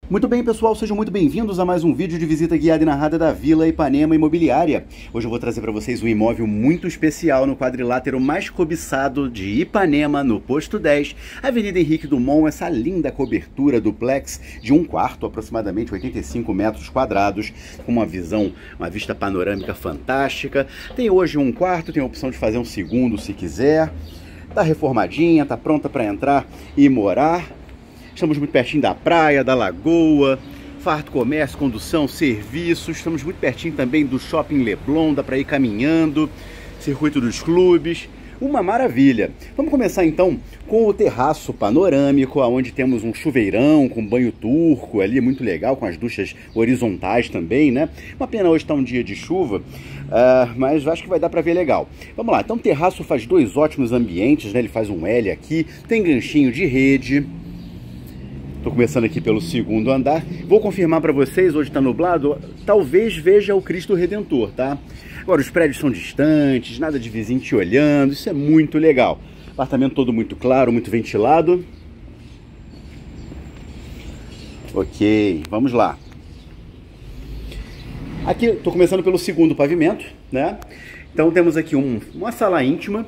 Muito bem, pessoal, sejam muito bem-vindos a mais um vídeo de visita guiada e narrada da Vila Ipanema Imobiliária. Hoje eu vou trazer para vocês um imóvel muito especial no quadrilátero mais cobiçado de Ipanema, no Posto 10, Avenida Henrique Dumont, essa linda cobertura duplex de um quarto, aproximadamente 85 metros quadrados, com uma visão, uma vista panorâmica fantástica. Tem hoje um quarto, tem a opção de fazer um segundo se quiser. Tá reformadinha, tá pronta para entrar e morar. Estamos muito pertinho da praia, da lagoa, farto comércio, condução, serviços. Estamos muito pertinho também do Shopping Leblon, dá para ir caminhando, circuito dos clubes. Uma maravilha! Vamos começar então com o terraço panorâmico, onde temos um chuveirão com banho turco ali, muito legal, com as duchas horizontais também, né? Uma pena hoje estar um dia de chuva, mas acho que vai dar para ver legal. Vamos lá, então o terraço faz dois ótimos ambientes, né? Ele faz um L aqui, tem ganchinho de rede. Estou começando aqui pelo segundo andar. Vou confirmar para vocês, hoje está nublado, talvez veja o Cristo Redentor, tá? Agora, os prédios são distantes, nada de vizinho te olhando, isso é muito legal. Apartamento todo muito claro, muito ventilado. Ok, vamos lá. Aqui, estou começando pelo segundo pavimento, né? Então temos aqui uma sala íntima,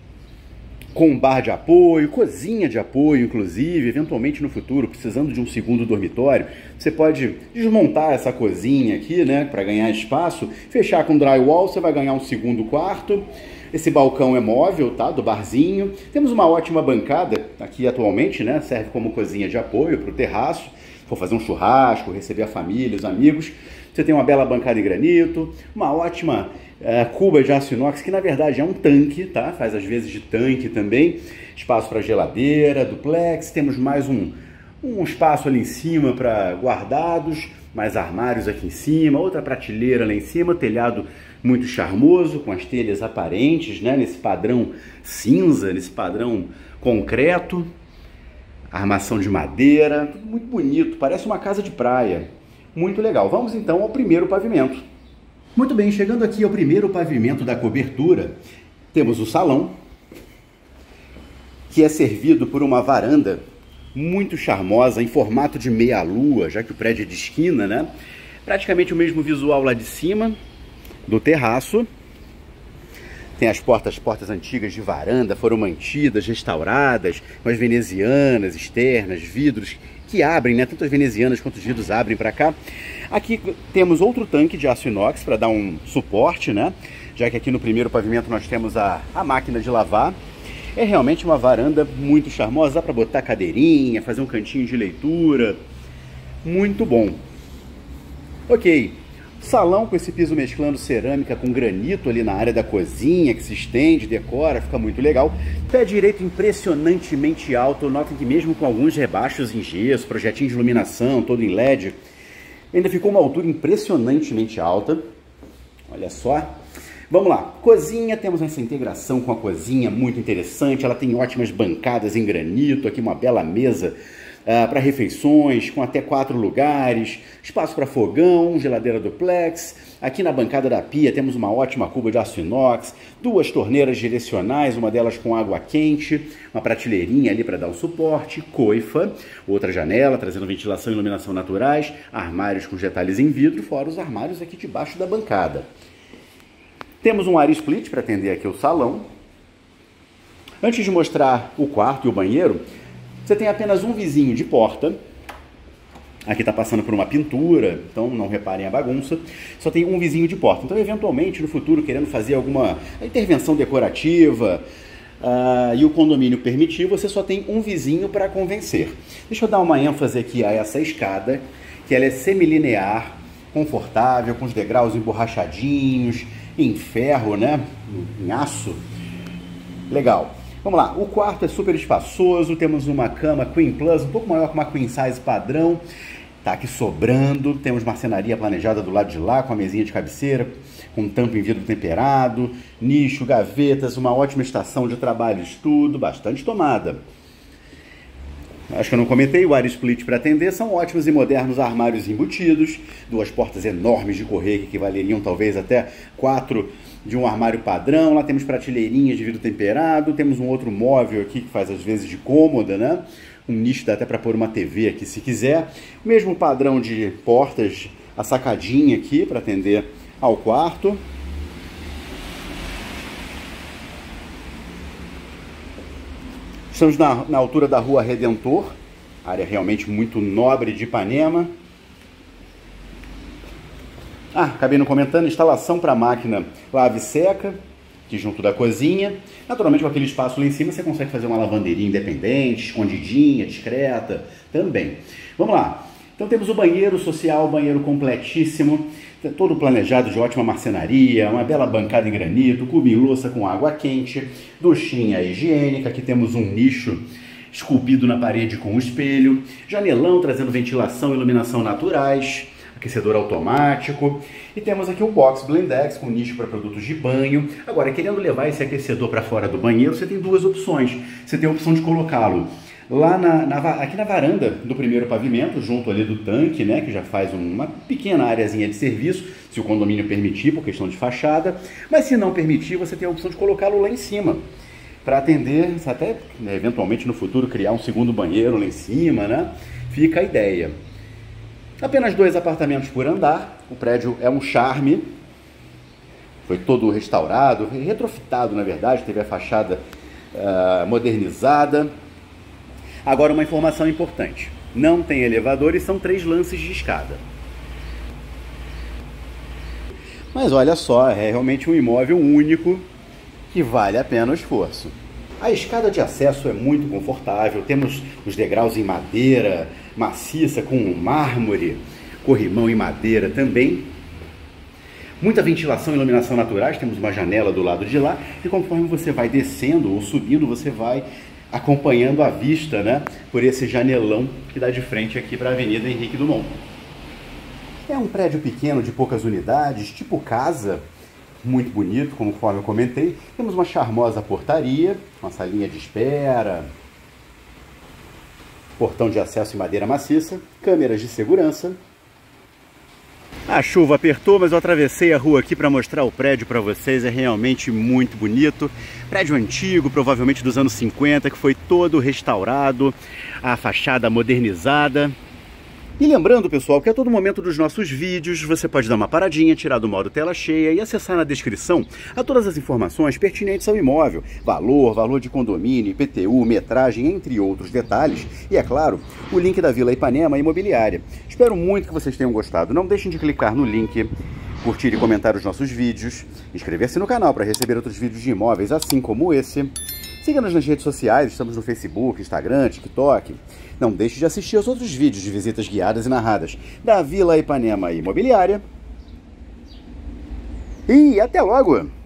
com bar de apoio, cozinha de apoio, inclusive, eventualmente no futuro, precisando de um segundo dormitório, você pode desmontar essa cozinha aqui, né, para ganhar espaço, fechar com drywall, você vai ganhar um segundo quarto. Esse balcão é móvel, tá, do barzinho. Temos uma ótima bancada aqui atualmente, né, serve como cozinha de apoio para o terraço, for fazer um churrasco, receber a família, os amigos. Você tem uma bela bancada em granito, uma ótima cuba de aço inox, que na verdade é um tanque, tá? Faz às vezes de tanque também. Espaço para geladeira, duplex. Temos mais um espaço ali em cima para guardados, mais armários aqui em cima, outra prateleira lá em cima, telhado muito charmoso, com as telhas aparentes, né? Nesse padrão cinza, nesse padrão concreto. Armação de madeira, tudo muito bonito, parece uma casa de praia. Muito legal. Vamos então ao primeiro pavimento. Muito bem, chegando aqui ao primeiro pavimento da cobertura, temos o salão, que é servido por uma varanda muito charmosa, em formato de meia-lua, já que o prédio é de esquina, né? Praticamente o mesmo visual lá de cima, do terraço. Tem as portas antigas de varanda, foram mantidas, restauradas, com as venezianas externas, vidros que abrem, né? Tanto as venezianas quanto os vidros abrem para cá. Aqui temos outro tanque de aço inox para dar um suporte, né? Já que aqui no primeiro pavimento nós temos a máquina de lavar. É realmente uma varanda muito charmosa, dá para botar cadeirinha, fazer um cantinho de leitura. Muito bom. Ok. Salão com esse piso mesclando cerâmica com granito ali na área da cozinha, que se estende, decora, fica muito legal. Pé direito impressionantemente alto, notem que mesmo com alguns rebaixos em gesso, projetinho de iluminação, todo em LED, ainda ficou uma altura impressionantemente alta. Olha só. Vamos lá, cozinha, temos essa integração com a cozinha muito interessante, ela tem ótimas bancadas em granito, aqui uma bela mesa para refeições, com até 4 lugares, espaço para fogão, geladeira duplex. Aqui na bancada da pia temos uma ótima cuba de aço inox, duas torneiras direcionais, uma delas com água quente, uma prateleirinha ali para dar o suporte, coifa, outra janela trazendo ventilação e iluminação naturais, armários com detalhes em vidro, fora os armários aqui debaixo da bancada. Temos um área split para atender aqui o salão. Antes de mostrar o quarto e o banheiro, você tem apenas um vizinho de porta. Aqui está passando por uma pintura, então não reparem a bagunça. Só tem um vizinho de porta. Então, eventualmente, no futuro, querendo fazer alguma intervenção decorativa e o condomínio permitir, você só tem um vizinho para convencer. Deixa eu dar uma ênfase aqui a essa escada, que ela é semilinear, confortável, com os degraus emborrachadinhos, em ferro, né? Em aço. Legal. Vamos lá, o quarto é super espaçoso, temos uma cama Queen Plus, um pouco maior que uma Queen Size padrão, tá aqui sobrando, temos marcenaria planejada do lado de lá, com a mesinha de cabeceira, com tampa em vidro temperado, nicho, gavetas, uma ótima estação de trabalho e estudo, bastante tomada. Acho que eu não comentei, o área split para atender, são ótimos e modernos armários embutidos, duas portas enormes de correr que valeriam talvez até 4 de um armário padrão. Lá temos prateleirinhas de vidro temperado, temos um outro móvel aqui que faz às vezes de cômoda, né? Um nicho dá até para pôr uma TV aqui se quiser. O mesmo padrão de portas, a sacadinha aqui para atender ao quarto. Estamos na altura da Rua Redentor, área realmente muito nobre de Ipanema. Acabei não comentando, instalação para máquina lave e seca, aqui junto da cozinha. Naturalmente, com aquele espaço lá em cima, você consegue fazer uma lavanderia independente, escondidinha, discreta, também. Vamos lá. Então temos o banheiro social, banheiro completíssimo, todo planejado de ótima marcenaria, uma bela bancada em granito, cubo em louça com água quente, duchinha higiênica, aqui temos um nicho esculpido na parede com um espelho, janelão trazendo ventilação e iluminação naturais, aquecedor automático, e temos aqui o box blindex com nicho para produtos de banho. Agora, querendo levar esse aquecedor para fora do banheiro, você tem duas opções. Você tem a opção de colocá-lo lá aqui na varanda do primeiro pavimento, junto ali do tanque, né, que já faz uma pequena areazinha de serviço, se o condomínio permitir, por questão de fachada. Mas se não permitir, você tem a opção de colocá-lo lá em cima, para atender, até eventualmente no futuro criar um segundo banheiro lá em cima, né? Fica a ideia. Apenas 2 apartamentos por andar, o prédio é um charme, foi todo restaurado, retrofitado na verdade, teve a fachada modernizada. Agora uma informação importante, não tem elevador e são 3 lances de escada. Mas olha só, é realmente um imóvel único que vale a pena o esforço. A escada de acesso é muito confortável, temos os degraus em madeira maciça com mármore, corrimão em madeira também. Muita ventilação e iluminação naturais, temos uma janela do lado de lá e conforme você vai descendo ou subindo, você vai acompanhando a vista, né, por esse janelão que dá de frente aqui para a Avenida Henrique Dumont. É um prédio pequeno de poucas unidades, tipo casa, muito bonito, conforme eu comentei. Temos uma charmosa portaria, uma salinha de espera, portão de acesso em madeira maciça, câmeras de segurança. A chuva apertou, mas eu atravessei a rua aqui para mostrar o prédio para vocês, é realmente muito bonito. Prédio antigo, provavelmente dos anos 50, que foi todo restaurado, a fachada modernizada. E lembrando, pessoal, que a todo momento dos nossos vídeos você pode dar uma paradinha, tirar do modo tela cheia e acessar na descrição a todas as informações pertinentes ao imóvel, valor de condomínio, IPTU, metragem, entre outros detalhes, e é claro, o link da Vila Ipanema Imobiliária. Espero muito que vocês tenham gostado. Não deixem de clicar no link, curtir e comentar os nossos vídeos, inscrever-se no canal para receber outros vídeos de imóveis assim como esse. Siga-nos nas redes sociais, estamos no Facebook, Instagram, TikTok. Não deixe de assistir aos outros vídeos de visitas guiadas e narradas da Vila Ipanema Imobiliária. E até logo!